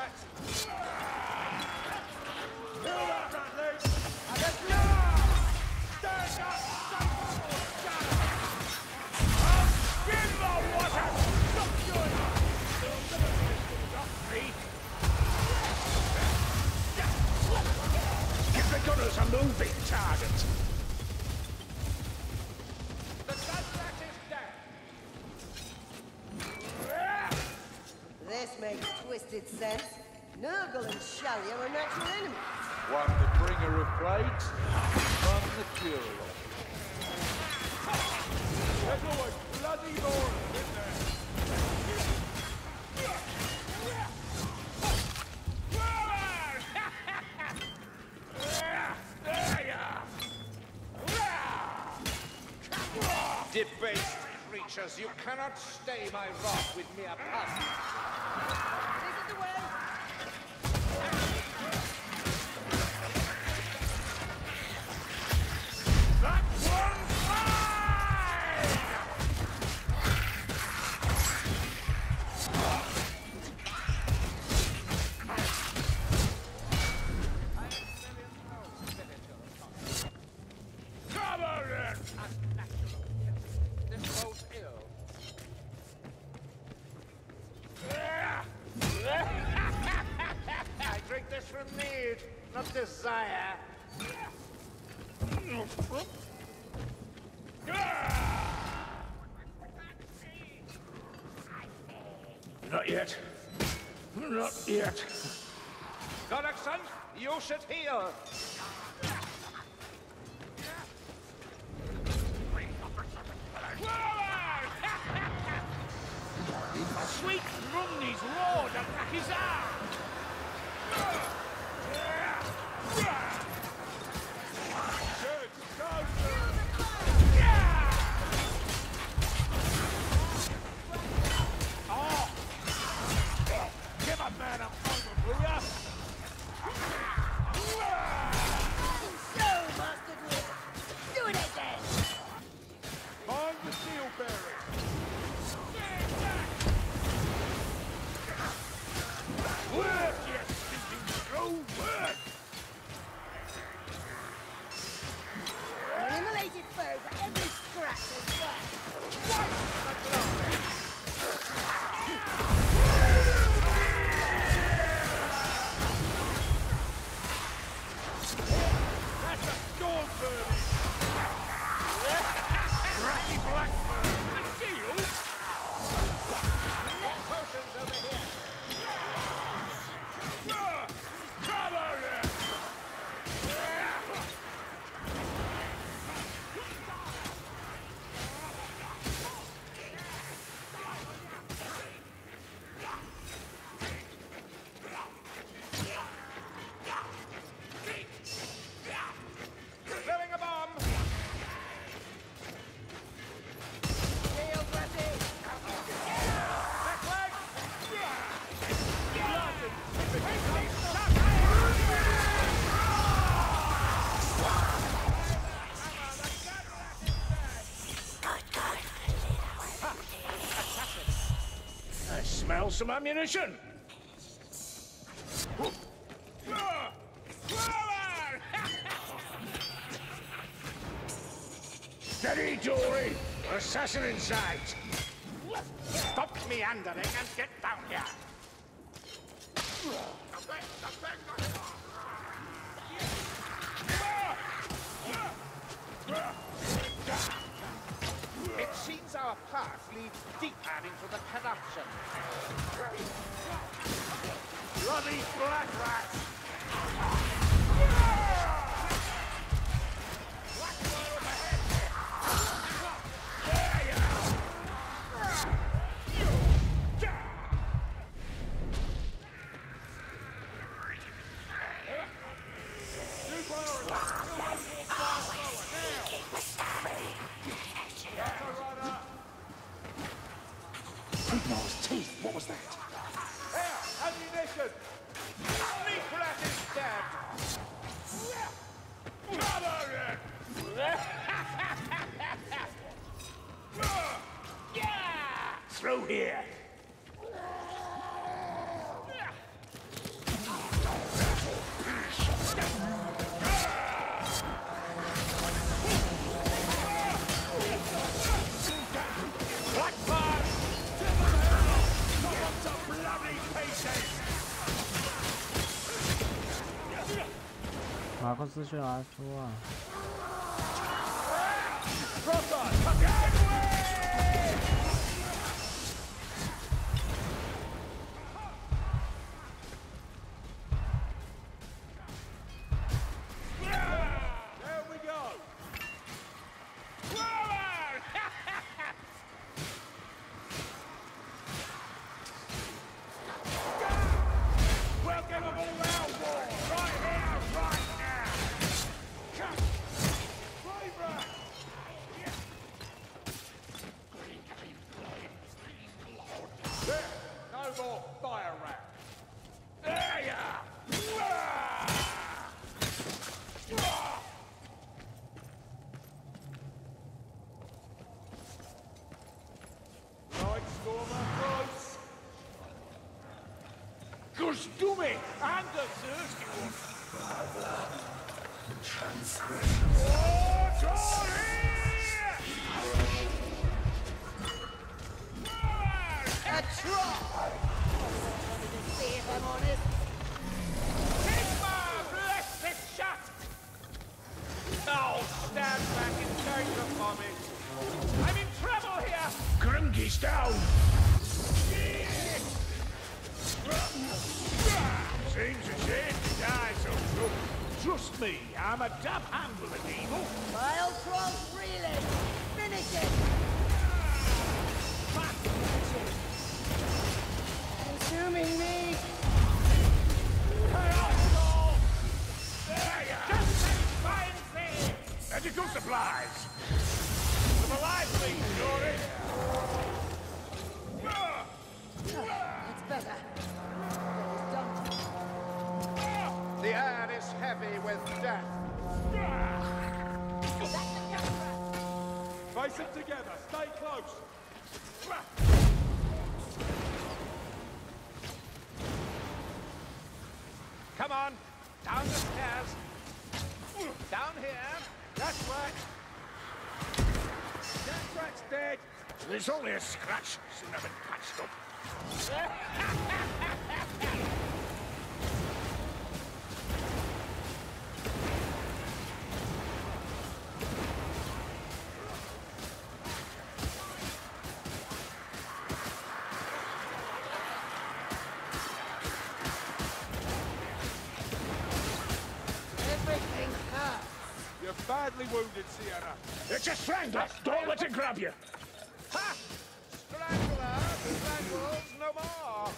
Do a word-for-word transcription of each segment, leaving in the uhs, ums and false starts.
Give the gunners a moving target. This makes twisted sense. Nurgle and Shalia are natural enemies. One the bringer of plagues, one the curer of. There's always bloody more in there. Debased creatures, you cannot stay my wrath with mere pus. This is the way. That one's mine! Cover it! This bodes ill. I drink this from need, not desire. Not yet. Not yet. Gullickson, you should heal. Sweet Rumney's roared at his arm. Give a man a final, will ya? So, Master Dwarf. Do it again. Find the steel bearer. Work, you stinking screw, work! An immolated foe for every scratch as well. That's a storm bird! Ratty blackbird! A shield? Potions over here! Cover it! Throwing a bomb! Shield ready! Back leg! I smell some ammunition! Steady, Dory! Assassin in sight! Stop meandering and get down here! It seems our path leads deeper into the corruption. Bloody black rats! Blackboy overhead! There you Sigmar's teeth, what was that? Here, ammunition! Sneak rat is dead! Cover it! Yeah! Through here! 马克思去拿书啊！ Kostumy! Anders Erskine! A try! To see if I'm honest. Sigmar! Bless it shut! Oh, stand back and take the vomit! I'm in trouble here! Grungy's down! Seems a shame to die so soon. Trust me, I'm a dab hand with an evil. Vile troll's reeling! Finish it! Consuming me! Chaos! There you are! Just a fine thing! Medical supplies! Some alive things, Dory! That's better. It's done. The air is heavy with death. Face them together. Stay close. Come on, down the stairs. Down here. That's right. That's right, dead. There's only a scratch. Shouldn't have been patched up. Everything hurts. You're badly wounded, Sienna. It's a strangler. Don't let it grab you. Ha! Strangler strangles no more.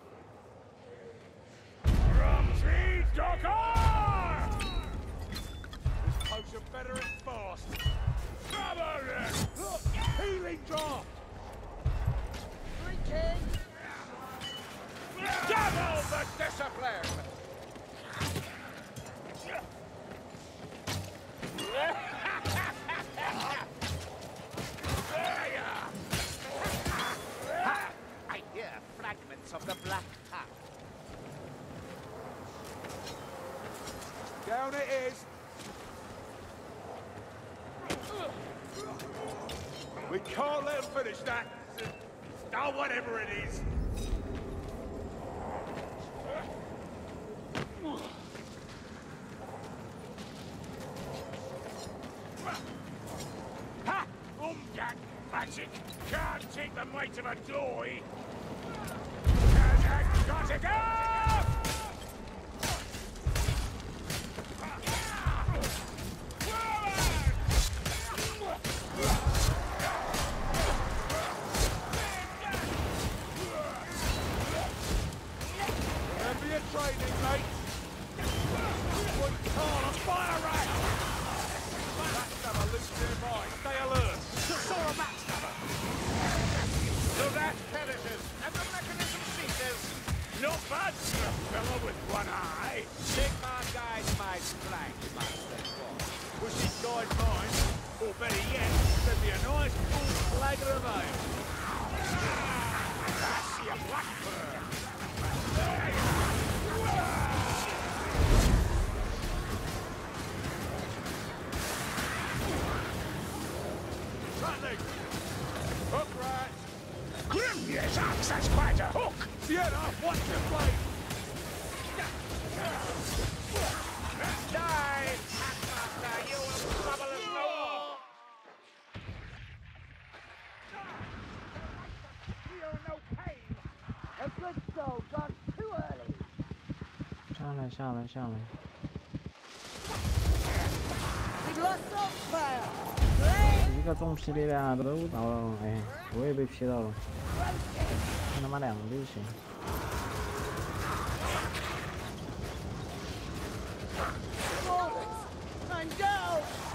Rumsey Docker! This potion better enforced. Cover it! Look! Healing drop! Three king. Double the discipline! I hear fragments of the Black Path. Down it is. We can't let them finish that. Oh, whatever it is. Ha! Umgat magic! Can't take the might of a doy! And I got to go! Remember your training, mate. Good call, a fire rat! Backstabber, lose their mind. Stay alert. Saw a backstabber! So that perishes, and the mechanism ceases. Not bad for a fellow with one eye. Sigmar guides my flank, Master Boss. Wish he'd guide mine, or better yet, send me a nice full flagon of ale. That's your blackbird. Running. Hook rat. Grim, yes, axe, that's quite a hook. Sienna, watch your blade. Die, Taskmaster! You will trouble us no more! Feel no pain! A good soul gone too early. 上来上来上来！ We've lost Saltspire. 一个中劈的俩都到了，哎，我也被劈到了，他妈两个就行。 Time go.